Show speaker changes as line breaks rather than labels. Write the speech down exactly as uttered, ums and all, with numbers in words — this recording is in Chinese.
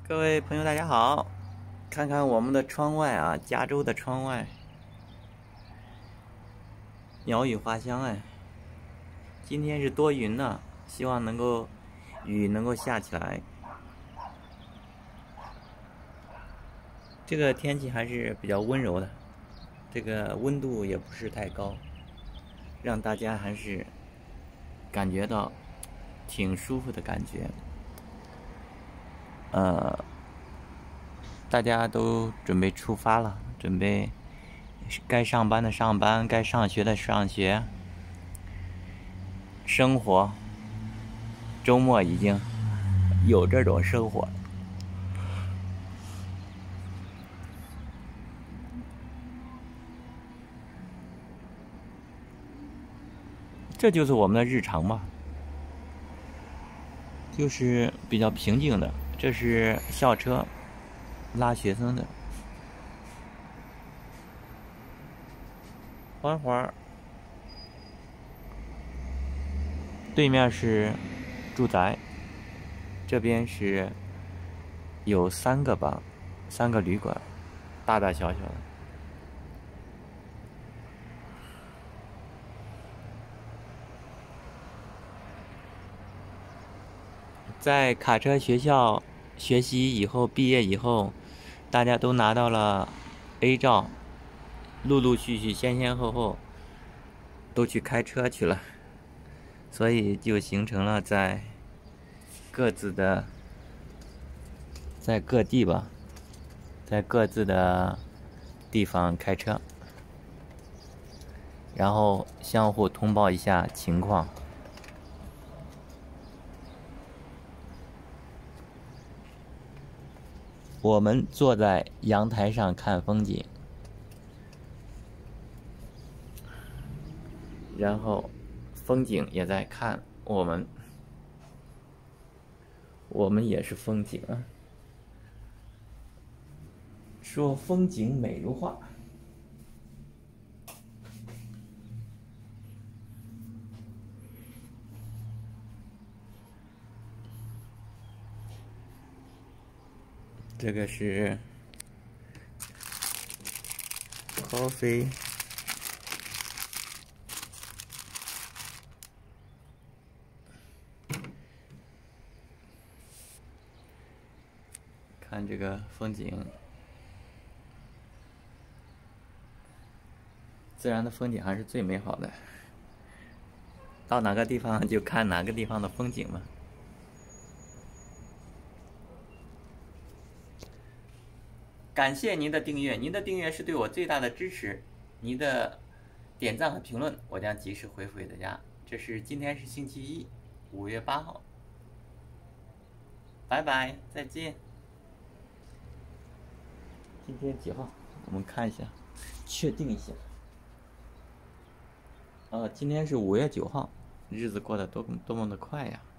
各位朋友，大家好！看看我们的窗外啊，加州的窗外，鸟语花香哎。今天是多云呢，希望能够雨能够下起来。这个天气还是比较温柔的，这个温度也不是太高，让大家还是感觉到挺舒服的感觉。呃，大家都准备出发了，准备该上班的上班，该上学的上学。生活，周末已经有这种生活。这就是我们的日常吧，就是比较平静的。这是校车拉学生的，缓缓。对面是住宅，这边是有三个吧，三个旅馆，大大小小的。在卡车学校学习以后，毕业以后，大家都拿到了 A 照，陆陆续续、先先后后都去开车去了，所以就形成了在各自的在各地吧，在各自的地方开车，然后相互通报一下情况。我们坐在阳台上看风景，然后风景也在看我们，我们也是风景啊。说风景美如画。这个是 coffee， 看这个风景，自然的风景还是最美好的。到哪个地方就看哪个地方的风景嘛。感谢您的订阅，您的订阅是对我最大的支持。您的点赞和评论，我将及时回复给大家。这是今天是星期一，五月八号。拜拜，再见。今天几号？我们看一下，确定一下。呃，今天是五月九号，日子过得多多么的快呀！